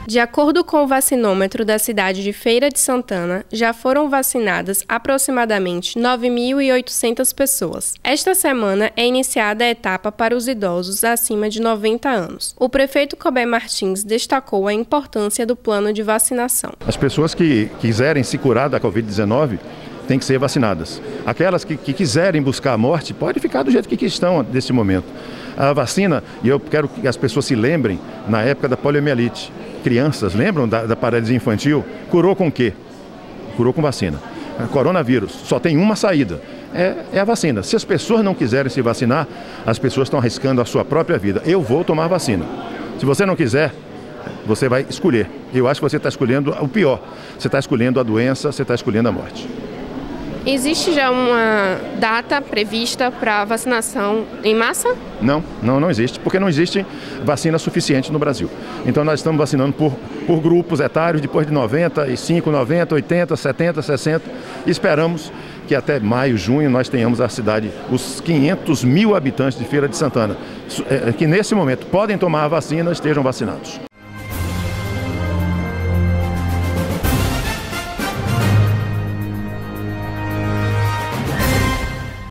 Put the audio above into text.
De acordo com o vacinômetro da cidade de Feira de Santana, já foram vacinadas aproximadamente 9.800 pessoas. Esta semana é iniciada a etapa para os idosos acima de 90 anos. O prefeito Cobé Martins destacou a importância do plano de vacinação. As pessoas que quiserem se curar da Covid-19 têm que ser vacinadas. Aquelas que quiserem buscar a morte, pode ficar do jeito que estão nesse momento. A vacina, e eu quero que as pessoas se lembrem, na época da poliomielite, crianças lembram da paralisia infantil? Curou com o quê? Curou com vacina. Coronavírus, só tem uma saída, é a vacina. Se as pessoas não quiserem se vacinar, as pessoas estão arriscando a sua própria vida. Eu vou tomar vacina. Se você não quiser, você vai escolher. Eu acho que você está escolhendo o pior. Você está escolhendo a doença, você está escolhendo a morte. Existe já uma data prevista para vacinação em massa? Não existe, porque não existe vacina suficiente no Brasil. Então nós estamos vacinando por grupos etários, depois de 95, 90, 80, 70, 60. E esperamos que até maio, junho, nós tenhamos a cidade, os 500 mil habitantes de Feira de Santana, que nesse momento podem tomar a vacina, estejam vacinados.